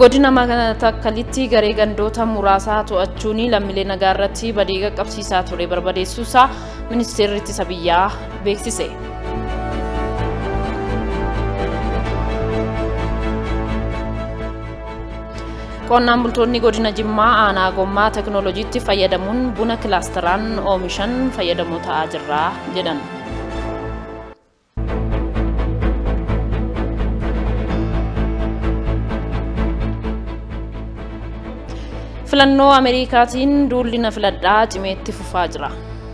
Godina Matakkalitti garee gandoota muraasaa to'achuun lammiilee nagaa irratti badii qaqqabsiisaa ture barbadeessuusaa ministeerri ittisa biyyaa beeksise. Qonnaan bultoonni godina Jimmaa aanaa gommaa teknooloojiitti fayyadamuun buna kilaasteraan oomishan fayyadamoo ta'aa jirra jedhan. Filannoo Ameerikaatiin duulli na filadhaa cimeetti fufaa jira.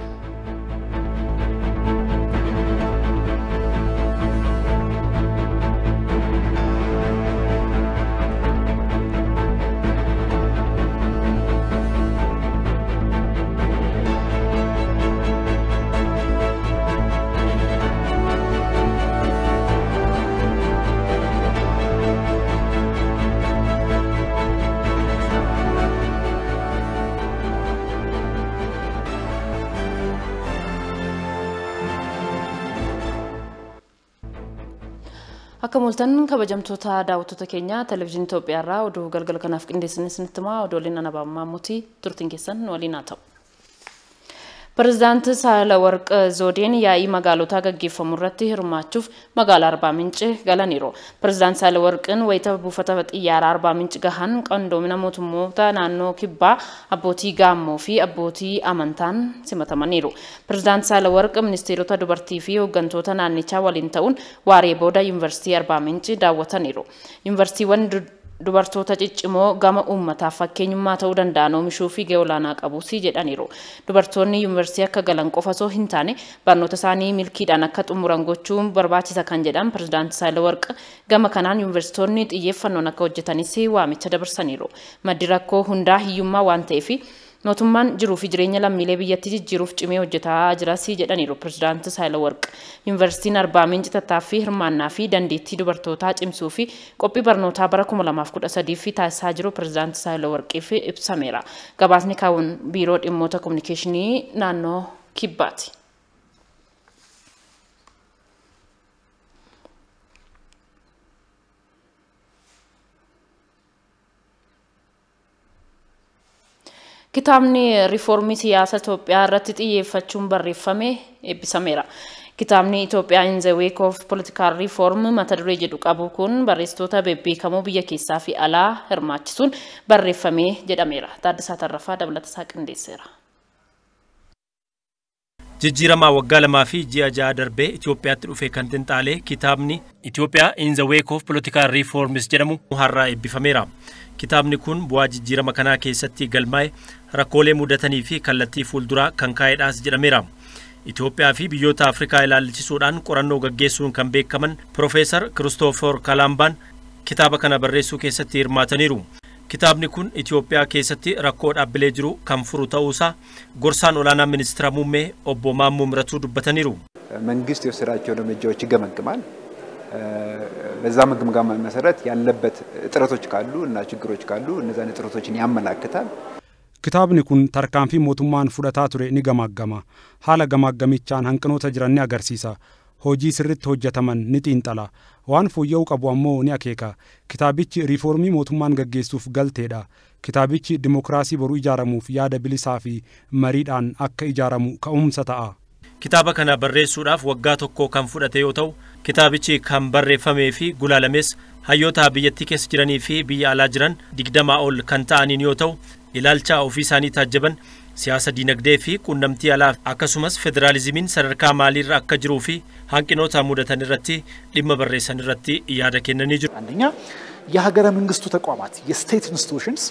Akka mul'atan kabajamtoota daawwattoota keenya televezyiinii Itoophiyaa irraa oduu galgala kanaaf qindeessinitti himaa oduuleen anabaamaa mutii turtiin keessan waliin haa ta'u. Pirezidaantii Saalawarq Zoodeen yaa'ii magaalota gaggeeffamu irratti hirmaachuuf magaalaa Arbaa Minci galaniiru. Pirezidaantii Saalawarqin wayita buufata xiyyaaraa Arbaa Minci gahan qondoomina mootummoota naannoo kibbaa abbootii gaammoo fi abbootii amantaan simatamaniiru. Pirezidaantii Saalawarq ministeerota dubartii fi hooggantoota naannichaa waliin ta'uun waaree booda yuunivarsiitii Arbaa Minci daawwataniiru. Yuunivarsiitiiwwan dubartoota ciccimoo gama uummataaf fakkeenyummaa ta'uu danda'an oomishuu fi gahee olaanaa qabu jedhaniiru. Dubartoonni yuunivarsiitii akka galan qofa osoo hin taane barnoota isaanii milkiidhaan akka xumuran gochuun barbaachisa kan jedhan pirezidaantii Saalawarq gama kanaan yuunivarsiitonni xiyyeeffannoon akka hojjetanis waamicha dabarsaniiru. Maddi rakkoo hundaa hiyyummaa waan ta'eef mootummaan jiruu fi jireenya lammiilee biyyattii jijjiiruuf cimee hojjetaa jira jedhaniiru pirezidaantii Saalawarq. Yuunivarsiitiin Arbaa Minci tattaaffii hirmaannaa fi dandeettii dubartootaa cimsuu fi qophii barnootaa bara 2013 fi taasisaa jiru pirezidaantii Saalawarqiif ibsameera. Gabaasni kaawwan biiroo dhimmoota kominikeeshinii naannoo Kibbaati. Kitaabni riifoormii siyaasa Itoophiyaa irratti xiyyeeffachuun barreeffame eebbisameera. Kitaabni Itoophiyaa in the wake of political reform mata duree jedhu qabu kun barreessitoota bebbeekamoo biyya keessaa fi alaa hirmaachisuun barreeffame jedhameera. Taaddasaa Tarrafaa dabalatasaa qindeesseera. Jijjiiramaa waggaa lamaa fi ji'a ja'a darbee Itoophiyaatti dhufe kan xinxaalee kitaabni Itoophiyaa in the wake of political reforms jedhamu har'aa eebbifameera. Kitaabni kun bu'aa jijjiirama kanaa keessatti galmaa'e rakkoolee mudatanii fi kallattii fuulduraa kan kaa'edhaas jedhameera. Itoophiyaa fi biyyoota Afrikaa ilaalchisuudhaan qorannoo gaggeessuun kan beekaman Profeesar Kiristoofor Kalambaan kitaaba kana barreessuu keessatti hirmaataniiru. Kitaabni kun Itoophiyaa keessatti rakkoo dhaabbilee jiru kan furu ta'uusaa gorsaan olaanaa ministeera muummee obbo Maammoo Miratuu dubbataniiru. መንግስት የወሰዳቸው እርምጃዎች ይገመግማል። በዛ መግምገማ መሰረት ያለበት ጥረቶች ካሉ እና ችግሮች ካሉ እነዛን ጥረቶችን ያመላክታል። Kitaabni kun tarkaanfii mootummaan fudhataa ture ni gamaggama. Haala gamaggamichaan hanqinoota jiran ni agarsiisa. Hojii sirriitti hojjetaman ni xiinxala. Waan fooyya'uu qabu ammoo ni akeeka. Kitaabichi riifoormii mootummaan gaggeessuuf galteedha. Kitaabichi dimokiraasii boruu ijaaramuuf yaada bilisaa fi mariidhaan akka ijaaramu ka'umsa ta'a. Kitaaba kana barreessuudhaaf waggaa tokko kan fudhate yoo ta'u, kitaabichi kan barreeffamee fi gulaalames hayyoota biyyattii keessa jiranii fi biyya alaa jiran 20 ol kan ta'aniin yoo ta'u, ilaalcha ofii isaanii taajjaban siyaasa dinagdee fi quunnamtii alaa akkasumas federaalizimiin sadarkaa maaliirra akka jiruu fi hanqinoota mudatan irratti dhimma barreessan irratti yaada kennanii jiru. አንደኛ የሀገረ መንግስቱ ተቋማት የስቴት ኢንስቲትዩሽንስ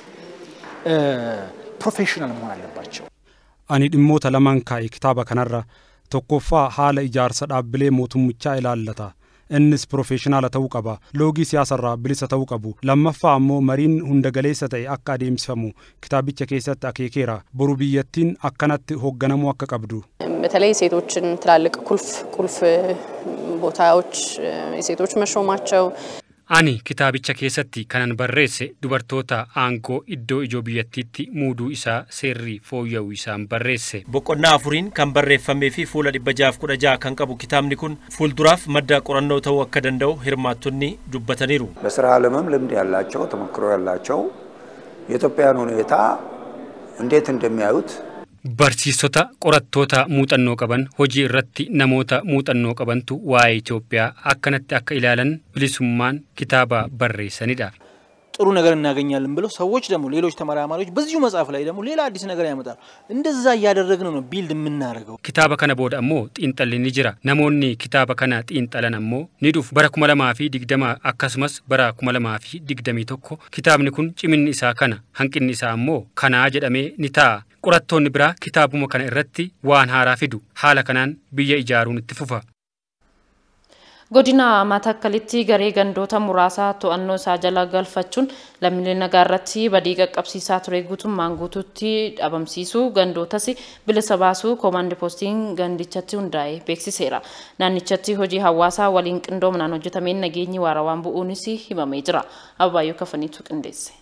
ፕሮፌሽናል መሆን አለባቸው። Ani dhimmoota lamaan kaa'e kitaaba kanarra tokkoffaa haala ijaarsa dhaabbilee mootummichaa ilaallata. Innis professional ta'uu qaba. Loogii siyaasarraa bilisa ta'uu qabu. Lammaffaa ammoo mariin hunda galeessa ta'e akka adeemsifamu kitaabicha keessatti akeekeera. Boru biyyattiin akkanatti hoogganamuu akka qabdu. በተለይ ሴቶችን ትላልቅ ቁልፍ ቦታዎች የሴቶች መሾማቸው Ani kitaabicha keessatti kanan barreesse dubartoota aangoo iddoo ijoo biyyattiitti muuduu isaa seerri fooyya'uu isaan barreesse. Boqonnaa afuriin kan barreeffamee fi fuula 616 kan qabu kitaabni kun fuulduraaf madda qorannoo ta'uu akka danda'u hirmaattonni dubbataniiru. በስራ ዓለምም ልምድ ያላቸው ተሞክሮ ያላቸው የኢትዮጵያን ሁኔታ እንዴት እንደሚያዩት Barsiisota qorattoota muuxannoo qaban hojii irratti namoota muuxannoo qabantu waa'ee Itoophiyaa akkanatti akka ilaalan bilisummaan kitaaba barreessanidha. ጥሩ ነገር እናገኛለን ብለው ሰዎች ደግሞ ሌሎች ተመራማሪዎች በዚሁ መጽሐፍ ላይ ደግሞ ሌላ አዲስ ነገር ያመጣሉ እንደዛ ያደረግን ነው ቢልድ የምናደርገው kitaaba kana booda ammoo xiinxalli ni jira namoonni kitaaba kana xiinxalan ammoo ni dhufu bara 2020 akkasumas bara 2021 kitaabni kun ciminni isaa kana hanqinni isaa ammoo kana jedhamee ni ta'a qorattoonni biraa kitaabuma kana irratti waan haaraa fidu haala kanaan biyya ijaaruun itti fufa. Godina Matakkalitti garee gandoota muraasaa to'annoo isaa jala galfachuun lammiilee nagaa irratti badii qaqqabsiisaa ture guutummaan guutuutti dhabamsiisuu gandootas bilisa baasuu koomaandi poostiin gandichatti hundaa'e beeksiseera. Naannichatti hojii hawaasaa waliin qindoominaan hojjetameen nageenyi waarawaan bu'uunis himamee jira. Abbaayyoo Kafaniitu qindeesse.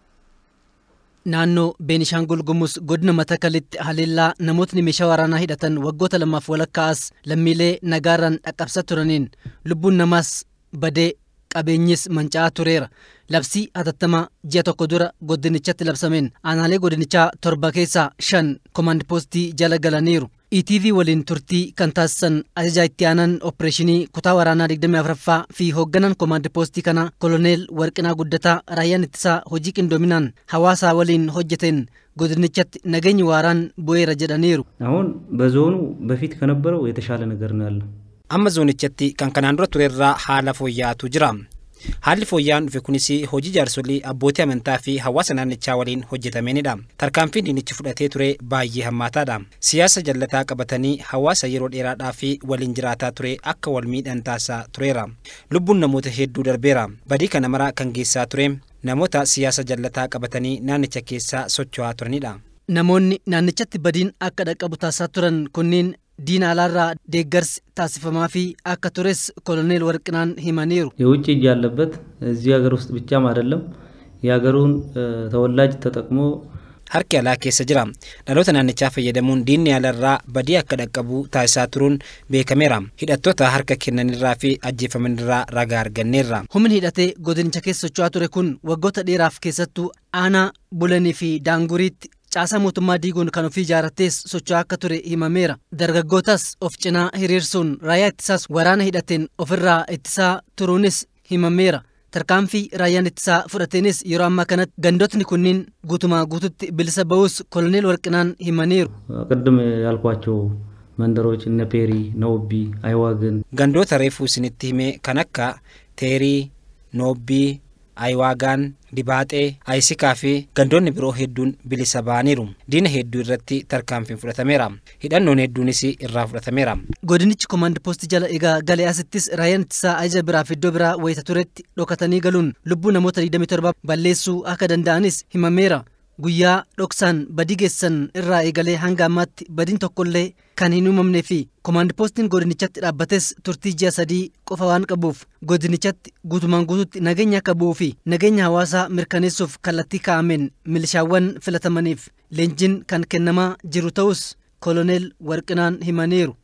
Naannoo Beenishaangul Gumuz godina Matakkalitti haleellaa namootni meeshaa waraanaa hidhatan waggoota lamaaf walakkaas lammiilee nagaarraan dhaqqabsaa turaniin lubbuun namaas badee qabeenyis manca'aa tureera. Labsii hatattamaa ji'a tokko dura godinichatti labsameen aanaalee godinichaa 7 keessaa 5 koomaandi poostii jala galaniiru. ETV waliin turtii kan taasisan ajajaa itti aanan opereeshinii kutaa waraanaa 24ffaa fi hoogganaan koomaandi poostii kana koloneel Warqinaa Guddataa raayyaan ittisaa hojii qindoominaan hawaasaa waliin hojjeteen godinichatti nageenyi waaraan bu'eera jedhaniiru. አሁን በዞኑ በፊት ከነበረው የተሻለ ነገር ነው ያለው. amma zoonichatti kan kanaan dura turerraa haala fooyya'aatu jira. Haalli fooyya'aan dhufe kunis hojii jaarsolii abbootii amantaa fi hawaasa naannichaa waliin hojjetameenidha. Tarkaanfiin diinichi fudhatee ture baay'ee hammaataadha. Siyaasa jallataa qabatanii hawaasa yeroo dheeraadhaa fi waliin jiraataa ture akka wal miidhan taasisaa tureera. Lubbuun namoota hedduu darbeera. Badii kana maraa kan geessaa ture namoota siyaasa jallataa qabatanii naannicha keessa socho'aa turanidha. Namoonni naannichatti badiin akka dhaqqabu taasisaa turan kunniin diina alaarraa deeggarsi taasifamaa fi akka tures koloneel Warqinaan himaniiru. የውጭ እጅ ያለበት እዚህ ሀገር ውስጥ ብቻም አይደለም የሀገሩን ተወላጅ ተጠቅሞ harki alaa keessa jira. Dhaloota naannichaa fayyadamuun diinni alaarraa badii akka dhaqqabu taasisaa turuun beekameera. Hidhattoota harka kennanirraa fi ajjeefamanirraa ragaa arganneerra. Humni hidhatee godinicha keessa socho'aa ture kun waggoota dheeraaf keessattuu aanaa Bulanii fi Daanguriitti caasaa mootummaa diiguun kan ofii ijaarratees socho'aa akka ture himameera. Dargaggootas of cinaa hiriirsuun raayyaa ittisaas waraana hidhateen ofirraa ittisaa turuunis himameera. Tarkaanfii raayyaan ittisaa fudhateenis yeroo ammaa kanatti gandootni kunniin guutumaa guututti bilisa ba'uus koloneel Warqinaan himaniiru. ቅድም ያልኳቸው መንደሮች እነ ፔሪ ኖቢ አይዋግን gandoota reefuu isinitti hime kan akka teerii noobbii Aywaagaan Dibaaxee Ayisikaa fi gandoonni biroo hedduun bilisa ba'aniiru. Diina hedduu irratti tarkaanfiin fudhatameera. Hidhannoon hedduunis irraa fudhatameera. Godinichi koomaandi poostii jala egaa galee asittis raayyaan ittisaa ajaja biraa fi iddoo biraa wayita turetti dhokatanii galuun lubbuu namoota 27 balleessuu akka danda'anis himameera. Guyyaa dhoksaan badii geessan irraa eegalee hanga ammaatti badiin tokkollee kan hin uumamnee fi koomaandi poostiin godinichatti dhaabbates turtii ji'a 3 qofa waan qabuuf godinichatti guutumaan guututti nageenya akka bu'uu fi nageenya hawaasaa mirkaneessuuf kallattii kaa'ameen milishaawwan filatamaniif leenjiin kan kennamaa jiru ta'us koloneel Warqinaan himaniiru.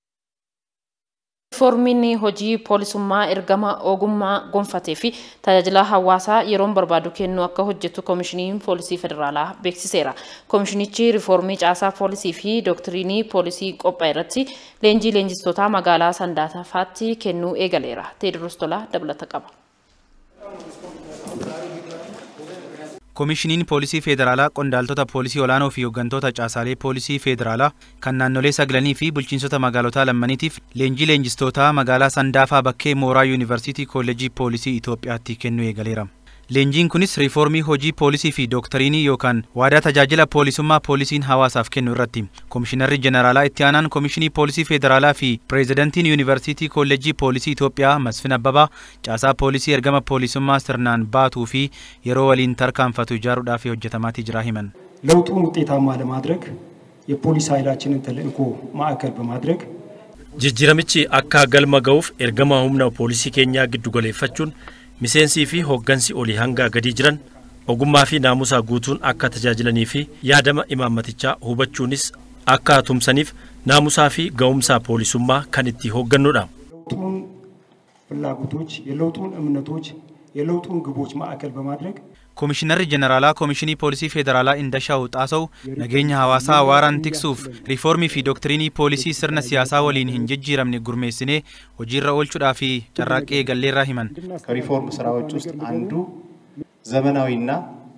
Riiformiin hojii poolisummaa ergama ogummaa gonfatee fi tajaajila hawaasaa yeroon barbaadu kennu akka hojjetu koomishiniin poolisii federaalaa beeksiseera. Koomishinichi riiformii caasaa poolisii fi doktiriinii poolisii qophaa irratti leenjii leenjistoota magaalaa Sandaatafaatti kennuu eegaleera. Teediroos Tolaa dabalata qaba. Koomishiniin poolisii federaalaa qondaaltota poolisii olaanoo fi hooggantoota caasaalee poolisii federaalaa kan naannolee saglanii fi bulchiinsota magaalotaa lammaniitiif leenjii leenjistootaa magaalaa Sandaafaa bakkee mooraa yuunivarsiitii kolleejii poolisii Itoophiyaatti kennuu eegaleera. Leenjiin kunis riiformii hojii poolisii fi doktariinii yookaan waadaa tajaajila poolisummaa poolisiin hawaasaaf kennu irratti Koomishinarri Jeneraalaa itti aanaan Koomishinii Poolisii Federaalaa fi Pireezidantiin Yuunivarsiitii Kolleejjii Poolisii Itoophiyaa Masfin Abbabaa caasaa poolisii ergama poolisummaa sirnaan baatuu fi yeroo waliin tarkaanfatu ijaaruudhaaf hojjetamaatii jira himan. ለውጡን ውጤታማ ለማድረግ የፖሊስ ኃይላችንን ተልዕኮ ማዕከል በማድረግ jijjiiramichi akka galma ga'uuf ergama humna poolisii keenyaa giddu galeeffachuun Miseensi fi hooggansi olii hanga gadi jiran ogummaa fi naamusa guutuun akka tajaajilanii fi yaadama imaammatichaa hubachuunis akka tumsaniif naamusaa fi ga'umsa poolisummaa kan itti hooggannudha. ፍላጎቶች የለውጡን እምነቶች የለውጡን ግቦች ማዕከል በማድረግ ኮሚሽነር ጀነራላ ኮሚሽኒ ፖሊሲ ፌደራላ እንደሻው ጣሰው ነገኛ ሐዋሳ ዋራን ቲክሱፍ ሪፎርሚ ፊ ዶክትሪኒ ፖሊሲ ስርነ ሲያሳ ወሊን hinjijjiiramne ጉርሜስኔ hojiirra oolchuudhaaf carraaqqee galleerraa himan ከሪፎርም ስራዎች ውስጥ አንዱ ዘመናዊና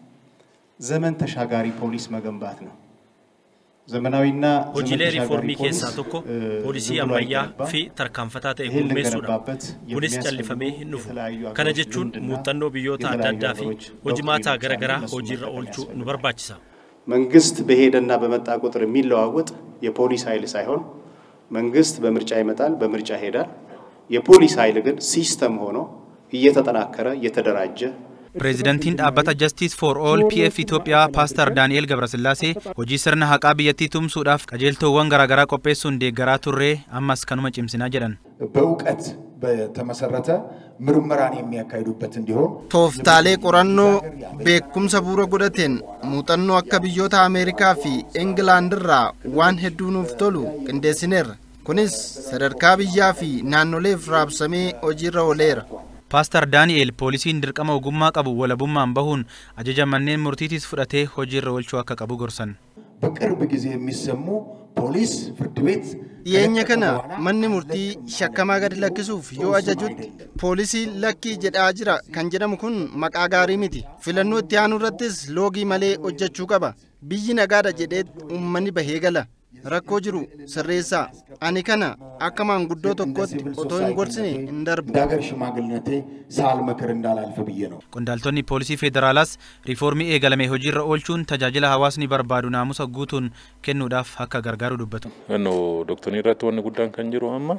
ዘመን ተሻጋሪ ፖሊስ መገንባት ነው። ዘመናዊና hojiilee riiformii keessaa tokko poolisii ammayyaa fi tarkaanfataa ta'e gurmeessuudha. Kunis callifamee hin dhufu. Kana jechuun muuxannoo biyyoota adda addaa fi hojimaataa garaagaraa hojiirra oolchuu nu barbaachisa. መንግስት በሄደና በመጣ ቁጥር የሚለዋወጥ የፖሊስ ኃይል ሳይሆን መንግስት በምርጫ ይመጣል፣ በምርጫ ይሄዳል። የፖሊስ ኃይል ግን ሲስተም ሆኖ እየተጠናከረ እየተደራጀ Prezidantiin dhaabbata Justice for All PF Itoophiyaa Pastor Daniel Gabrasillaasee hojii sirna haqaa biyyattii tumsuudhaaf qajeeltowwan garaagaraa qopheessuun deeggaraa turree ammas kanuma cimsinaa jedhan. በእውቀት በተመሰረተ ምርመራን የሚያካሂዱበት እንዲሆን tooftaalee qorannoo beekumsa bu'uura godhateen muuxannoo akka biyyoota Ameerikaa fi England irraa waan hedduu nuuf tolu qindeessineerra. Kunis sadarkaa biyyaa fi naannoleef raabsamee hojiirra ooleera. Pastor Daniel poolisiin dirqama ogummaa qabu walabummaan bahuun ajaja manneen murtiitis fudhatee hojiirra oolchuu akka qabu gorsan. በቅርብ ጊዜ የሚሰሙ ፖሊስ ፍርድ ቤት dhiyeenya kana manni murtii shakkamaa gadi lakkisuuf yoo ajajutti poolisii lakkii jedhaa jira kan jedhamu kun maqaa gaarii miti. Filannoo itti aanu irrattis loogii malee hojjechuu qaba. Biyyi nagaadha jedhee uummanni bahee gala. Rakkoo jiru sirreessaa. Ani kana akka maanguddoo tokkotti otoo hin gorsine hin darbu. ዳገር ሽማግሌነቴ ሳልመክር እንዳላልፍ ብዬ ነው። Qondaaltonni poolisii federaalaas riiformii eegalame hojiirra oolchuun tajaajila hawaasni barbaadu naamusa guutuun kennuudhaaf akka gargaaru dubbatu. Naannoo dooktorii irratti wanni guddaan kan jiru amma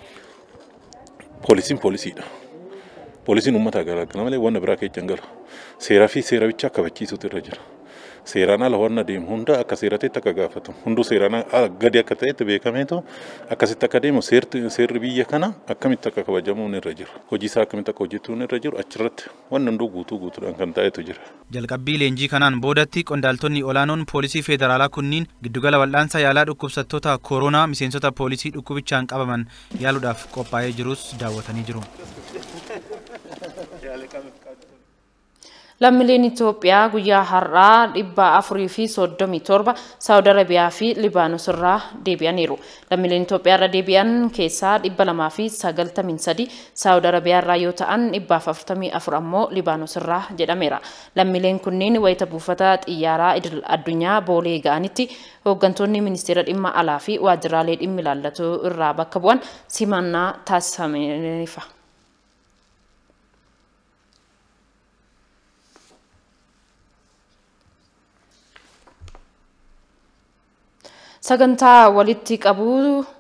poolisiin poolisiidha. Poolisiin uummata garaagara malee wanna biraa keessa hin galu. Seeraa fi seera bicha kabachiisuutu irra jira. Seeraan ala wanna deemu hunda akka seeraatti akka gaafatu. Hunduu seeraan gadi akka ta'etti beekameetu akkasitti akka deemu seerri biyya kana akkamitti akka kabajamuun irra jira. Hojii isaa akkamitti akka hojjetuun irra jiru achirratti wanna hunduu guutuudhaan kan ta'etu jira. Jalqabbii leenjii kanaan boodatti qondaaltonni olaanoon poolisii federaalaa kunniin giddugala wal'aansa yaalaa dhukkubsattoota koronaa miseensota poolisii dhukkubichaan qabaman yaaluudhaaf qophaa'ee jirus daawwatanii jiru. Lammiileen Itoophiyaa guyyaa har'aa 437 Saawud Arabiyaa fi Libaanos irraa deebi'aniiru. Lammiileen Itoophiyaa irra deebi'an keessaa 293 Saawud Arabiyaa irraa yoo ta'an 144 ammoo Libaanos irraa jedhameera. Lammiileen kunneen wayita buufata xiyyaaraa idil addunyaa boolee ga'anitti hooggantoonni ministeera dhimma alaa fi waajjiraalee dhimmi ilaallatu irraa bakka bu'an simannaa taasifameera. Sagantaa walitti qabu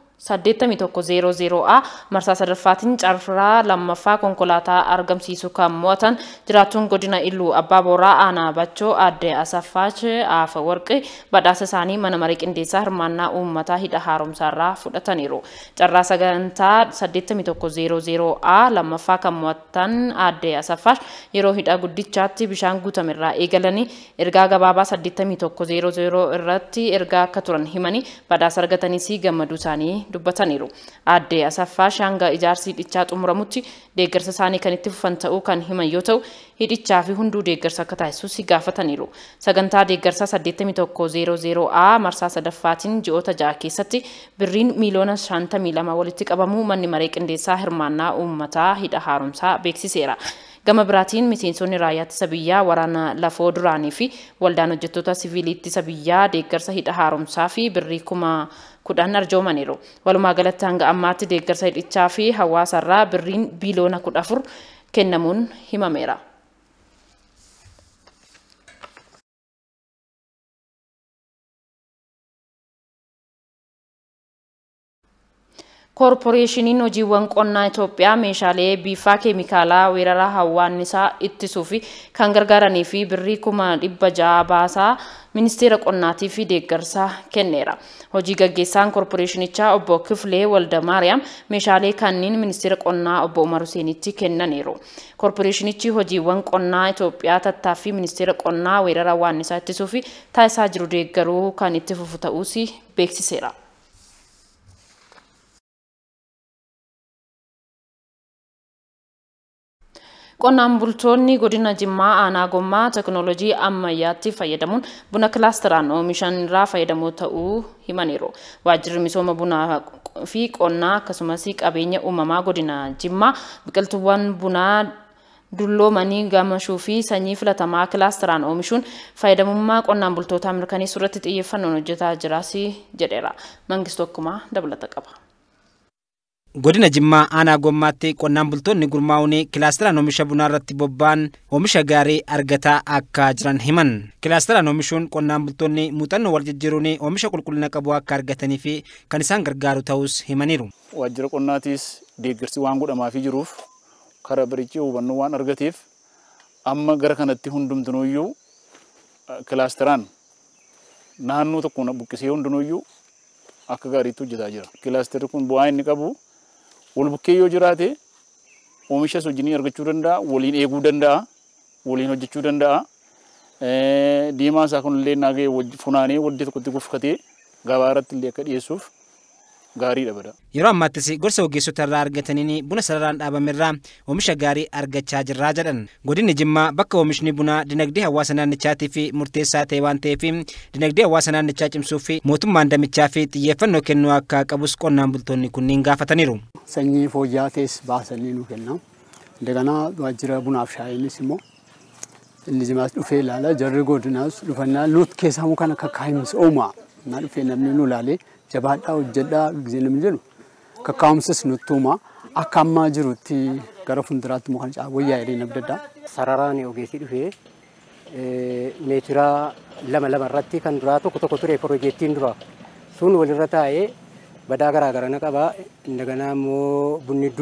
8100A marsaa sadaffaatiin carraa lammaffaa konkolaataa argamsiisu kan mo'atan jiraattuun godina Iluu Abbaa Booraa Aanaa Bachoo Aadde Asaffaash Aafa Warqi badhaasa isaanii mana marii qindeessaa hirmaannaa uummataa hidha haaromsaarraa fudhataniiru. Carraa sagantaa 8100A lammaffaa kan mo'atan Aadde Asaffaash yeroo hidha guddichaatti bishaan guutamerraa eegalanii ergaa gabaabaa 8100 irratti ergaa akka turan himanii badhaasa argataniis gammaduu isaanii dubbataniiru. Aadde Asaffaash hanga ijaarsi hidhichaa xumuramutti deeggarsa isaanii kan itti fufan ta'uu kan himan yoo ta'u hidhichaa fi hunduu deeggarsa akka taasisus gaafataniiru. Sagantaa deeggarsa 8100A marsaa sadaffaatiin ji'oota 6 keessatti birriin miliyoona 52 walitti qabamuu manni maree qindeessaa hirmaannaa uummataa hidha haaromsaa beeksiseera. Gama biraatiin miseensonni raayyaa ittisa biyyaa waraana lafoo duraanii fi waldaan hojjettoota siviilii ittisa biyyaa deeggarsa hidha haaromsaa fi birrii 10,000 arjoomaniiru. Walumaa galatti hanga ammaatti deeggarsa hidhichaa fi hawaasarraa birriin biliyoona 14 kennamuun himameera. Koorporeeshiniin hojiiwwan qonnaa Itoophiyaa meeshaalee biifaa keemikaalaa weerara hawwaannisaa ittisuu fi kan gargaaranii fi birrii 600,000 baasaa ministeera qonnaatii fi deeggarsaa kenneera. Hojii gaggeessaan koorporeeshinichaa obbo Kifilee Waldamaariyaam meeshaalee kanneen ministeera qonnaa obbo Umar Huseenitti kennaniiru. Koorporeeshinichi hojiiwwan qonnaa Itoophiyaa tattaaffii ministeera qonnaa weerara hawwaannisaa ittisuu fi taasisaa jiru deeggaruu kan itti fufu ta'uus beeksiseera. Qonnaan bultoonni godina Jimmaa aanaa gommaa teknoolojii ammayyaatti fayyadamuun buna kilaasteraan oomishan irraa fayyadamoo ta'uu himaniiru. Waajjirri misooma bunaa fi qonnaa akkasumas qabeenya uumamaa godina Jimmaa biqiltuuwwan bunaa dulloomanii gamashuu fi sanyii filatamaa kilaasteraan oomishuun fayyadamummaa qonnaan bultootaa mirkaneessuu irratti xiyyeeffannoon hojjetaa jiraas jedheera. Mangistuu Akkumaa dabalata qaba. Godina Jimmaa aanaa gommaatti qonnaan bultoonni gurmaa'uun kilaasteraan oomisha bunaa irratti bobba'an oomisha gaarii argataa akka jiran himan. Kilaasteraan oomishuun qonnaan bultoonni muuxannoo wal jijjiiruun oomisha qulqullina qabu akka argatanii fi kan isaan gargaaru ta'us himaniiru. Waajjira qonnaatis deeggarsi waan godhamaafii jiruuf karaa barichii hubannoo waan argateef amma gara kanatti hundumtunuyyuu kilaasteraan naannoo tokko buqqisee hundinuyyuu akka gaariitti hojjetaa jira. Kilaasterri kun bu'aa inni qabu wal bukkee yoo jiraate oomisha wajjin argachuu danda'a, waliin eeguu danda'a, waliin hojjechuu danda'a. Diimaa isaa kunillee naagee funaanee waddee tokkotti guffatee gabaa irratti illee akka dhiyeessuuf gaariidha bada. Yeroo ammaattis gorsa ogeessota irraa argataniin buna sararaan dhaabamerraa oomisha gaarii argachaa jirraa jedhan. Godinni Jimmaa bakka oomishni bunaa dinagdee hawaasa naannichaatii fi murteessaa ta'e waan ta'eef dinagdee hawaasa naannichaa cimsuu fi mootummaan damichaa fi xiyyeeffannoo kennuu akka qabus qonnaan bultoonni kunniin gaafataniiru. Sanyii fooyya'aa ta'es baasanii nu kenna. Daganaa waajjira bunaaf shaayiinis immoo inni Jimaas dhufee ilaala jarri godinaas dhufannaa nuut keessaa kan akka kaayimsa uumaa na dhufee namni nu ilaalee jabaadhaa hojjedhaa gisee namni jedhu kakkaa'umsas nutti uumaa akka ammaa jirutti gara fuulduraatti immoo kan caawwayyaa jedhee nabdaddaa. Sararaan ogeessii dhufee meetiraa lama irratti kan duraa tokko ture piroojeektiin dura sun walirra taa'ee badaa garaagara na qaba. Indaganaa immoo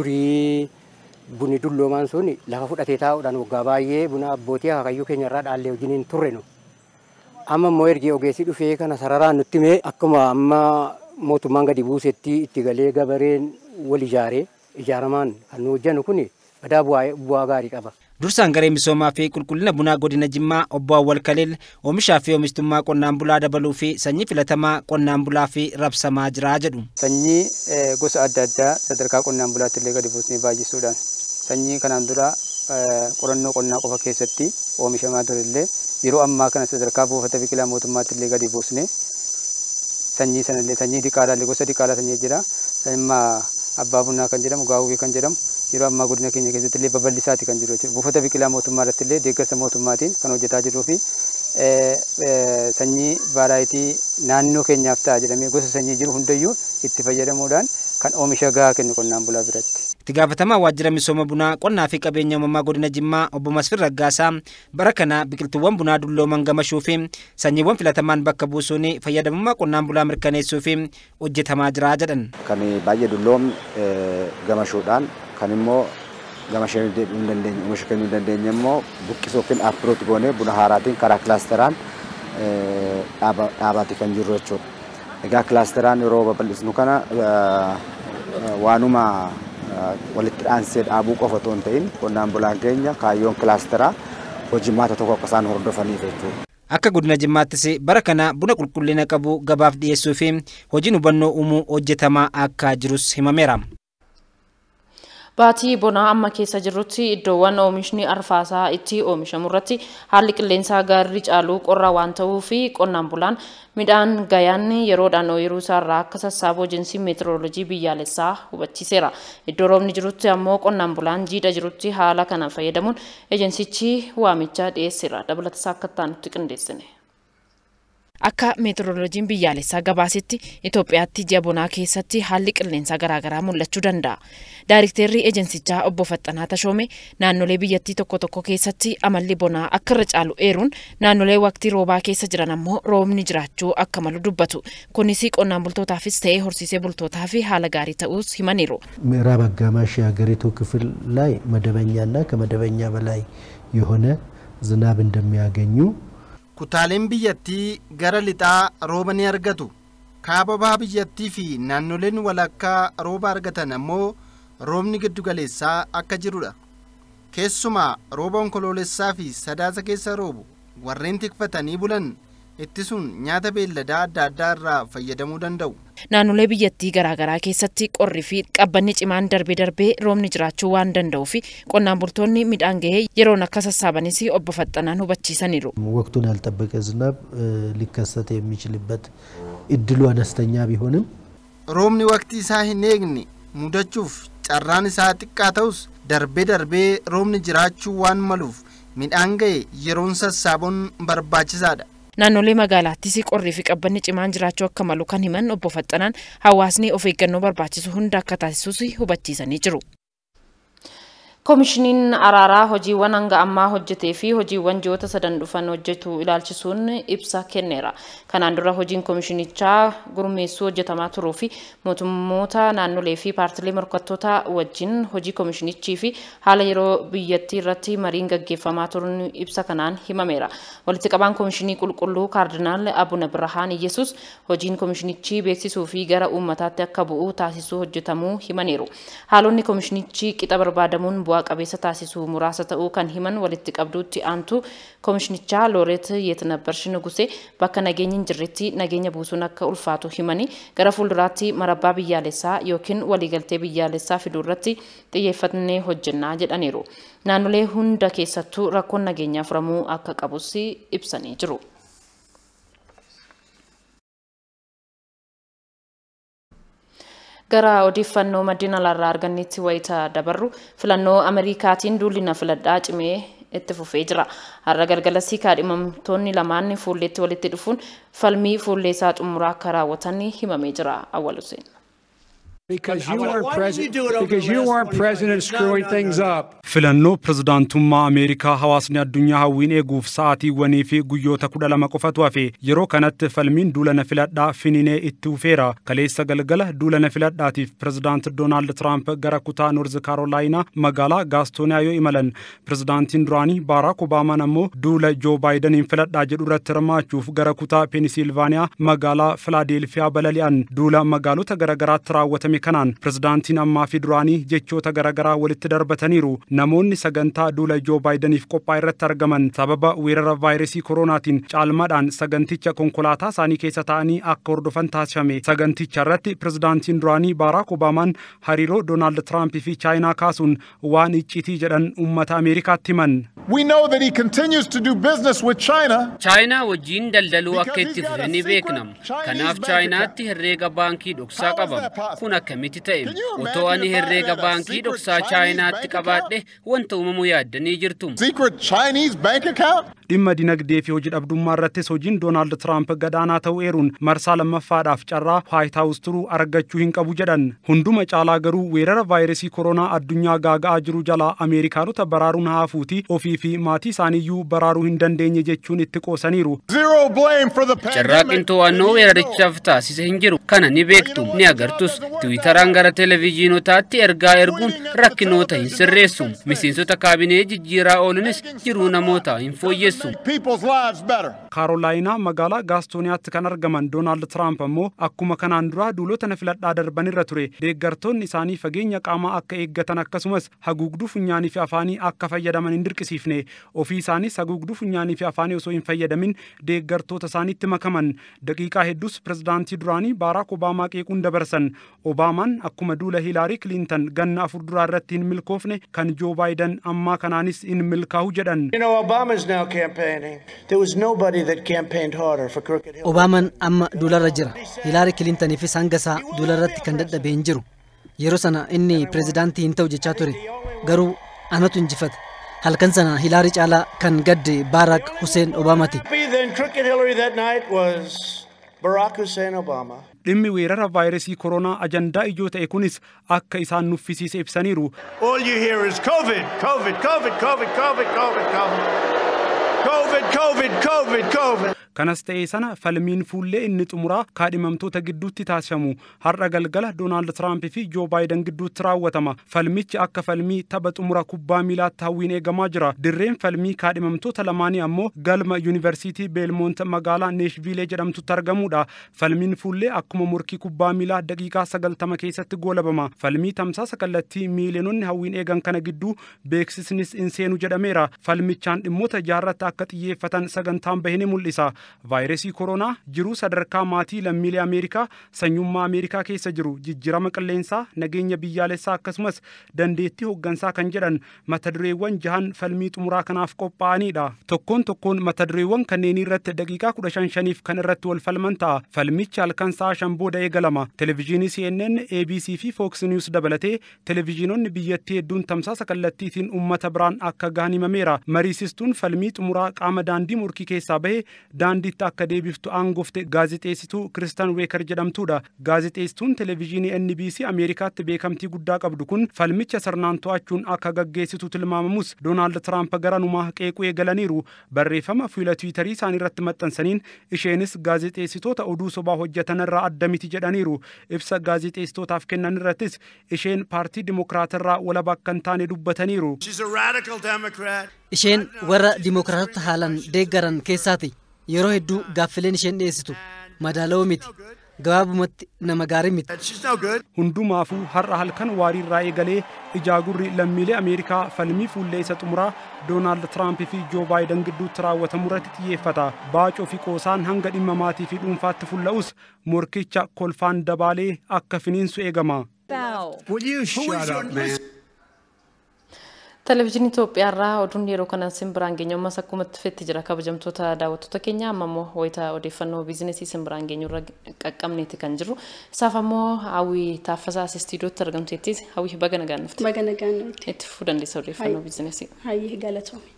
bunni dulloomaan sun lafa fudhatee taa'uudhaan waggaa baay'ee buna abbootii akaakayyuu keenyarraa dhaallee wajjiniin turre nu. Amma immoo ergi ogeessii dhufee kana sararaan nutti himee akkuma amma mootummaan gadi buusetti itti galee gabareen wal ijaaramaan kan nu hojjennu kun badaa bu'aa gaarii qaba. Dursaan garee misoomaa fi qulqullina bunaa godina Jimmaa obbo Awwal Kaleel oomishaa fi oomishtummaa qonnaan bulaa dabaluu fi sanyii filatamaa qonnaan bulaa fi rabsamaa jira jedhu. Sanyii gosa adda addaa sadarkaa qonnaan bulaatti illee gadi buusnee baay'isuudhaan sanyii kanaan dura qorannoo qonnaa qofa keessatti oomishamaa ture illee yeroo ammaa kana sadarkaa buufata biqilaa mootummaatti illee gadi buusnee sanyii sanallee sanyii diqaalaa gosa diqaalaa sanyii jira. Sanyii abbaa bunaa kan jedhamu gaawwii kan jedhamu yeroo ammaa godina keenya keessatti illee babal'isaati kan jiru jechuudha. Buufata biqilaa mootummaa irratti illee deeggarsa mootummaatiin kan hojjetaa jirruu fi sanyii vaaraayitii naannoo keenyaaf ta'a jedhamee gosa sanyii jiru hundayyuu itti fayyadamuudhaan kan oomisha gahaa kennu qonnaan bulaa biratti. Itti gaafatamaa waajjira misooma bunaa qonnaa fi qabeenya uumamaa godina Jimmaa obbo Masfir Raggaasaa bara kana biqiltuuwwan bunaa dullooman gamashuu fi sanyiiwwan filatamaan bakka buusuun fayyadamummaa qonnaan bulaa mirkaneessuu fi hojjetamaa jira jedhan. Kan baay'ee dulloom gamashuudhaan kan immoo gamashee hin dandeenye oomisha kennuu hin dandeenye immoo buqqisuu yookiin appirooti goonee buna haaraatiin karaa kilaasteraan dhaabaati kan jiru jechuudha. Egaa kilaasteraan yeroo babal'isnu kana waanuma walitti dhaansee dhaabuu qofa otoo hin ta'in qonnaan bulaan keenya kaayyoon kilaasteraa hojimaata tokko akka isaan hordofaniif jechuudha. Akka godina Jimmaattis bara kana buna qulqullina qabu gabaaf dhiyeessuu fi hojiin hubannoo uumuu hojjetamaa akka jirus himameera. Baatii bonaa amma keessa jirrutti iddoowwan oomishni arfaasaa itti oomishamu irratti haalli qilleensaa gaarii caaluu qorra waan ta'uu fi qonnaan bulaan midhaan gayaan yeroodhaan ooyiruu isaarraa akka sassaabu ejensiin meetirooloojii biyyaalessaa hubachiiseera. Iddoo roobni jirutti ammoo qonnaan bulaan jiidha jirutti haala kana fayyadamuun ejensichi waamicha dhiyeesseera. Dabalataa akka ta'anitti qindeessine. Akka meteoroloojiin biyyaalessaa gabaasetti Itoophiyaatti ji'a bonaa keessatti haalli qilleensaa garaagaraa mul'achuu danda'a. Daayirekteerri ejeensichaa obbo Faxxanaa Tashoomee naannolee biyyattii tokko tokko keessatti amalli bonaa akka irra caalu eeruun naannolee waqtii roobaa keessa jiran ammoo roobni jiraachuu akka malu dubbatu. Kunis qonnaan bultootaafis ta'ee horsiisee bultootaaf haala gaarii ta'uus himaniiru. ምዕራብ አጋማሽ የሀገሪቱ ክፍል ላይ መደበኛና ከመደበኛ በላይ የሆነ ዝናብ እንደሚያገኙ Kutaaleen biyyattii gara lixaa rooba ni argatu. Kaaba baha biyyattii fi naannoleen walakkaa rooba argatan ammoo roobni giddu galeessaa akka jirudha. Keessumaa rooba onkoloolessaa fi sadaasa keessa roobu warreen tikfatanii bulan ittisuun nyaata beelladaa adda addaa irraa fayyadamuu danda'u. Naannolee biyyattii garaagaraa keessatti qorri fi qabbanni cimaan darbee roobni jiraachuu waan danda'uu fi qonnaan bultoonni midhaan gahee yeroon akka sassaabanis obbo Faxxanaan hubachiisaniiru. ወቅቱን ያልጠበቀ ዝናብ ሊከሰት የሚችልበት እድሉ አነስተኛ ቢሆንም roobni waqtii isaa hin eegne mudachuuf carraan isaa xiqqaa ta'us darbee roobni jiraachuu waan maluuf midhaan gahee yeroon sassaabuun barbaachisaadha. Naannolee magaalaattis qorrii fi qabbanni cimaan jiraachuu akka malu kan himan obbo Faxxanaan hawaasni of eeggannoo barbaachisu hunda akka taasisus hubachiisanii jiru. Koomishiniin araaraa hojiiwwan hanga ammaa hojjetee fi hojiiwwan ji'oota sadan dhufan hojjetu ilaalchisuun ibsa kenneera. Kanaan dura hojiin koomishinichaa gurmeessuu hojjetamaa turuu fi mootummoota naannolee fi paartilee morkattoota wajjin hojii koomishinichii fi haala yeroo biyyattii irratti mariin gaggeeffamaa turuun ibsa kanaan himameera. Walitti qabaan koomishinii qulqulluu kaardinaal Abuna Birhaan Iyesuus hojiin koomishinichii beeksisuu fi gara uummataatti akka bu'u taasisuu hojjetamuu himaniiru. Haalonni koomishinichii qixa barbaadamuun qabeessa taasisuu muraasa ta'uu kan himan walitti qabduutti aantu koomishinichaa Looret Yeetnabbarsh Nugusee bakka nageenyi hin jirretti nageenya buusuun akka ulfaatu himanii gara fuulduraatti marabbaa biyyaalessaa yookiin waliigaltee biyyaalessaa fiduu irratti xiyyeeffannee hojjennaa jedhaniiru. Naannolee hunda keessattuu rakkoon nageenyaa furamuu akka qabus ibsanii jiru. Gara odeeffannoo maddina alaarraa argannetti wayita dabarru filannoo Ameerikaatiin duulli filadhaa cimee itti fufee jira. Har'a galgalasii kaadhimamtoonni lamaan fuulleetti walitti dhufuun falmii fuulleessaa xumuraa akka raawwatan himamee jira. Awwal Hussein. Because you weren't president screwing things up. Filannoo pirezidaantummaa Ameerikaa hawaasni addunyaa hawwiin eeguuf sa'aatiiwwanii fi guyyoota 12 qofatu hafe yeroo kanatti falmiin duulana filadhaa fininee itti fufeera. Kaleessa galgala duulana filadhaatiif pirezidaanti Doonaald Tiraamp gara kutaa Noorz Kaarolaayinaa magaalaa Gaastooniyaa yoo imalan pirezidaantiin duraanii Baaraak Obaamaan ammoo duula Joo Baayidaniin filadhaa jedhu irratti hirmaachuuf gara kutaa Penisilvaaniyaa magaalaa Filaadelfiyaa balali'an. Duula magaalota garaagaraatti raawwatame kanaan pirezidaantiin ammaa fi duraanii jechoota garaagaraa walitti darbataniiru. Namoonni sagantaa duula Joo Baayidaniif qophaa'e irratti argaman sababa weerara vaayirasii koronaatiin caalmaadhaan saganticha konkolaataa isaanii keessa taa'anii akka hordofan taasifame. Saganticha irratti pirezidaantiin duraanii Baaraak Obaamaan hariiroo Doonaald Tiraamp fi Chaayinaa kaasuun waan icciitii jedhan uummata Ameerikaatti himan. We know that he continues to do business with China. China wajjin daldaluu akka itti fufe ni beeknam. Kanaaf Chaayinaatti herreega baankii dhoksaa qabam. Kun akkamitti ta'e? Otoo ani herreega baankii dhoksaa Chaayinaatti qabaadhe wanta uumamu yaaddanii jirtu. Secret Chinese bank account? Dhimma dinagdee fi hojii dhabdummaa irrattis hojiin Doonaald Tiraamp gadaanaa ta'uu eeruun marsaa lammaffaadhaaf carraa Waayit Haawus turuu argachuu hin qabu jedhan. Hunduma caalaa garuu weerara vaayirasii koronaa addunyaa gaaga'aa jiru jalaa Ameerikaanota baraaruun haafuuti ofii fi maatii isaaniiyyuu baraaruu hin dandeenye jechuun itti qoosaniiru. Carraaqqiin to'annoo weerarichaaf taasise hin jiru. Kana ni beektu ni agartus. Tiwiitaraan gara televiziyonotaatti ergaa erguun rakkinoota hin sirreessu. Miseensota kaabinee jijjiiraa oolunis jiruu namootaa hin fooyyessu. Kaarolaayinaa magaalaa Gaastooniyaatti kan argaman Doonaald Tiraamp ammoo akkuma kanaan dura duulota na filadhaa darbanirra ture deeggartoonni isaanii fageenya qaamaa akka eeggatan akkasumas haguugduu funyaanii fi afaanii akka fayyadaman hin dirqisiifne ofii isaaniis haguugduu funyaanii fi afaanii osoo hin fayyadamin deeggartoota isaaniitti makaman. Daqiiqaa hedduus pirezidaantii duraanii Baaraak Obaamaa qeequun dabarsan. Obaamaan akkuma duula Hiilaarii Kiliintan ganna 4 duraa irratti hin milkoofne kan Joo Baayidan ammaa kanaanis hin milkaa'u jedhan. Obaamaan amma duularra jira. Hiilaarii Kiliintaniifis hanga isaa duularratti kan dadhabee hin jiru. Yeroo sana inni pirezidaantii hin ta'u jechaa ture. Garuu anatu injifate. halkan sana Hilaari caalaa kan gadde Barack Hussein Obamaati. Then crooked Hillary that night was Barack Hussein Obama. Dhimmi weerara vaayirasii koronaa ajandaa ijoo ta'e kunis akka isaan nuffisiise ibsaniiru. All you hear is COVID, COVID, COVID, COVID, COVID, COVID, COVID. COVID, COVID, COVID, COVID. Kanas ta'ee sana falmiin fuullee inni xumuraa kaadhimamtoota gidduutti taasifamu har'a galgala Doonaald Tiraamp fi Joo Baayiden gidduutti raawwatama. Falmichi akka falmii tapha xumura kubbaa miilaatti hawwiin eegamaa jira. Dirreen falmii kaadhimamtoota lamaanii ammoo galma Yuunivarsiitii Beelmoont magaalaa Neeshviilee jedhamtutti argamudha. Falmiin fuullee akkuma morkii kubbaa miilaa daqiiqaa 90 keessatti goolabama. Falmii tamsaasa kallattii miiliyoononni hawwiin eegan kana gidduu beeksisnis in seenu jedhameera. Falmichaan dhimmoota ijaarratti akka xiyyeeffatan sagantaan bahee mul'isa. Vaayirasii koronaa jiruu sadarkaa maatii lammiilee Ameerikaa sanyummaa Ameerikaa keessa jiru jijjiirama qilleensaa nageenya biyyaalessaa akkasumas dandeettii hooggansaa kan jedhan mata dureewwan 6 falmii xumuraa kanaaf qophaa'anidha. Tokkoon mata dureewwan kanneen irratti daqiiqaa 15 kan irratti wal falman ta'a. Falmichi halkan sa'a 5 booda eegalama. Televiziyoonii CNN, ABC fi Fox News dabalatee televiziyoonni biyyattii hedduun tamsaasa kallattiitiin uummata biraan akka gahan himameera. Mariisistuun falmii xumuraa qaama daandii morkii keessaa bahe daandiitti akka deebiftu aangofte gaazexeessituu Kiristan Weekar jedhamtuudha. Gaazexeessituun televiziyoonii NBC Ameerikaatti beekamtii guddaa qabdu kun falmicha sirnaan to'achuun akka gaggeessitu tilmaamamus Doonaald Tiraamp garanumaa qeequu eegalaniiru. Barreeffama fuula Tiwiitarii isaanii irratti maxxansaniin isheenis gaazexeessitoota oduu sobaa hojjetan irraa adda miti jedhaniiru. Ibsa gaazexeessitootaaf kennan irrattis isheen paartii Dimokiraatirraa walaba akka hin taane dubbataniiru. Isheen warra Dimokiraatota haalan deeggaran keessaati. Yeroo hedduu gaaffileen isheen dhiyeessitu madaalawaa miti. Gabaabumatti nama gaarii miti. Hundumaafuu har'a halkan waariirraa eegalee ijaagurri lammiilee Ameerikaa falmii fuullee isa xumuraa Doonaald Tiraamp fi Joo Baayiden gidduutti raawwatamu irratti xiyyeeffata. Baacoo fi qoosaan hanga dhimma maatii fi dhuunfaatti fulla'us morkicha kolfaan dabaalee akka finiinsu eegama. Televiziyoonii Itoophiyaa irraa oduun yeroo kana simbiraan geenyu ammas akkuma itti jira kabajamtoota daawwattoota keenya amma immoo wayita odeeffannoo biizinesii simbiraan geenyu irra qaqqabneeti kan jiru. Isaaf ammoo Hawwii Taaffasaa istiidiyootti argamteettis Hawwii baga nagaan dhufte. Baga nagaan dhufte. Itti fufuu dandeessa odeeffannoo biizinesii. Hayyee galatoome.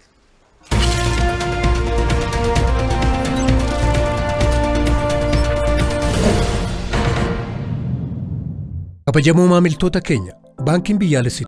Kabajamoo maamiltoota keenya baankiin biyyaalessaa